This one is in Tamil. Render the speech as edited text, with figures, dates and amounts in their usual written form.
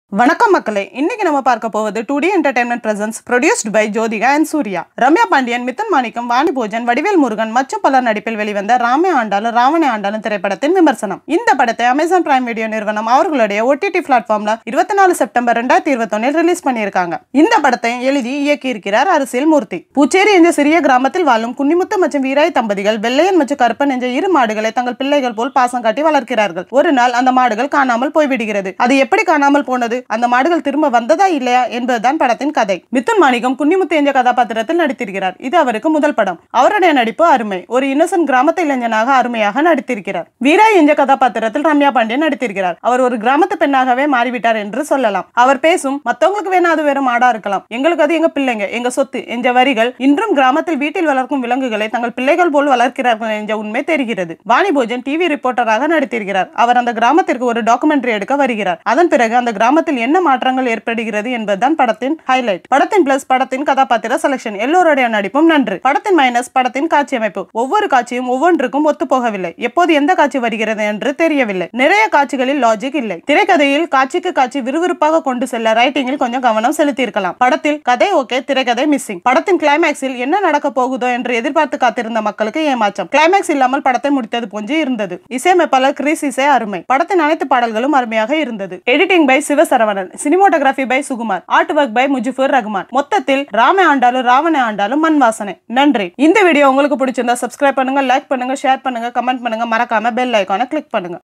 வணக்கம் மக்களே, இன்னைக்கு நம்ம பார்க்க போவது 2D Entertainment Presents produced by Jothika and Surya. Ramya Pandian, Mithun Manickam, Vani Bhojan, Vadivel, Murugan மற்றும் பலர் நடிப்பில் வெளிவந்த ராமே ஆண்டாலும் ராவணே ஆண்டாலும் திரைப்படத்தின் விமர்சனம். இந்த படத்தை Amazon Prime Video நிறுவனம் அவர்களுடைய OTT பிளாட்ஃபார்ம்ல 24 செப்டம்பர் 2021 ரிலீஸ் பண்ணியிருக்காங்க. இந்த படத்தை எழுதி இயக்கி இருக்கிறார் Arisil Moorthy. பூச்சேரி என்ற சிறிய கிராமத்தில் வாழும் குன்னிமுத்து மற்றும் வீராய் தம்பதிகள் வெள்ளையன் மற்றும் கருப்பன் என்ற இரு மாடுகளை தங்கள் பிள்ளைகள் போல் பாசம் காட்டி வளர்க்கிறார்கள். ஒரு நாள் அந்த மாடுகள் காணாமல் போய்விடுகிறது. அது எப்படி காணாமல் போனது, அந்த மாடுகள் திரும்ப வந்ததா இல்லையா என்பதுதான் படத்தின் கதை. மிதுன் மணிக்கம் குன்னிமுத்து என்ற கதாபாத்திரத்தில் நடித்திருக்கிறார். இது அவருக்கு முதல் படம். அவருடைய நடிப்பு அருமை. ஒரு இன்னசென்ட் கிராமத்து இளைஞனாக அருமையாக நடித்திருக்கிறார். வீராய் என்ற கதாபாத்திரத்தில் ரம்யா பாண்டியன் நடித்திருக்கிறார். அவர் ஒரு கிராமத்து பெண்ணாகவே மாறிவிட்டார் என்று சொல்லலாம். அவர் பேசும் மத்தவங்களுக்கு வேணா அது வேற மாடா இருக்கலாம், எங்களுக்கு அது எங்க பிள்ளைங்க எங்க சொத்து என்ற வரிகள் இன்றும் கிராமத்தில் வீட்டில் வளர்க்கும் விலங்குகளை தங்கள் பிள்ளைகள் போல் வளர்க்கிறார்கள் என்ற உண்மை தெரிகிறது. வாணி போஜன் டிவி ரிப்போர்ட்டராக நடித்திருக்கிறார். அவர் அந்த கிராமத்திற்கு ஒரு டாக்குமெண்ட்ரி எடுக்க வருகிறார். அதன் பிறகு அந்த கிராமத்தில் என்ன மாற்றங்கள் ஏற்படுகிறது என்பதுதான் படத்தின் ஹைலைட். படத்தின் பிளஸ் படத்தின் கதாபாத்திர செலக்ஷன், எல்லோருடைய நடிப்பும் நன்று. படத்தின் மைனஸ் படத்தின் காட்சி அமைப்பு. ஒவ்வொரு காட்சியும் ஒவ்வொன்றுக்கும் ஒத்து போகவில்லை. எப்போது எந்த காட்சி வருகிறது என்று தெரியவில்லை. நிறைய காட்சிகளில் லாஜிக் இல்லை. திரைக்கதையில் காட்சிக்கு காட்சி விறுவிறுப்பாக கொண்டு செல்ல ரைட்டிங்கில் கொஞ்சம் கவனம் செலுத்தியிருக்கலாம். படத்தில் கதை ஓகே, திரைக்கதை மிஸ்ஸிங். படத்தின் கிளைமேக்ஸில் என்ன நடக்க போகுதோ என்று எதிர்பார்த்து காத்திருந்த மக்களுக்கு ஏமாற்றம். கிளைமேக்ஸ் இல்லாமல் படத்தை முடித்தது போன்று இருந்தது. இசையமைப்பாளர் கிரிஷ் இசை அருமை. படத்தின் அனைத்து பாடல்களும் அருமையாக இருந்தது. Editing by Sivasaravanan, cinematography by Sukumar, art work by Mujibur Rahman. மொத்தத்தில் ராமே ஆண்டாலும் ராவணே ஆண்டாலும் மண் வாசனை. நன்றி. இந்த வீடியோ உங்களுக்கு பிடிச்சிருந்தா சப்ஸ்கிரைப் பண்ணுங்க, லைக் பண்ணுங்க, ஷேர் பண்ணுங்க, கமெண்ட் பண்ணுங்க, மறக்காம பெல் ஐகானை கிளிக் பண்ணுங்க.